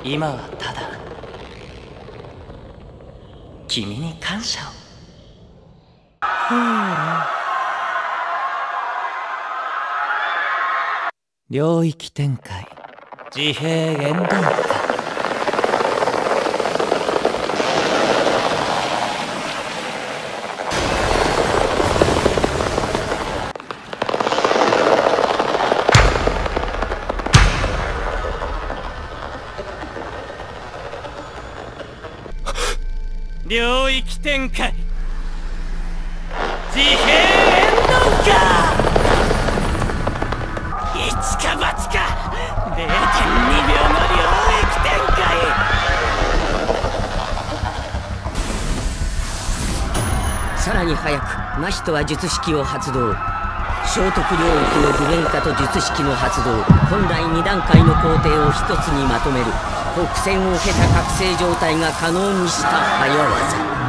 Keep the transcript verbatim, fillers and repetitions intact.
今はただ君に感謝を。ほら領域展開自閉言動化。領域展開自閉言動化。一か八か れいてんに 秒の領域展開。 さらに早く真人は術式を発動。聖徳領域の具現化と術式の発動、本来に段階の工程を一つにまとめる、北線を経た覚醒状態が可能にした早技。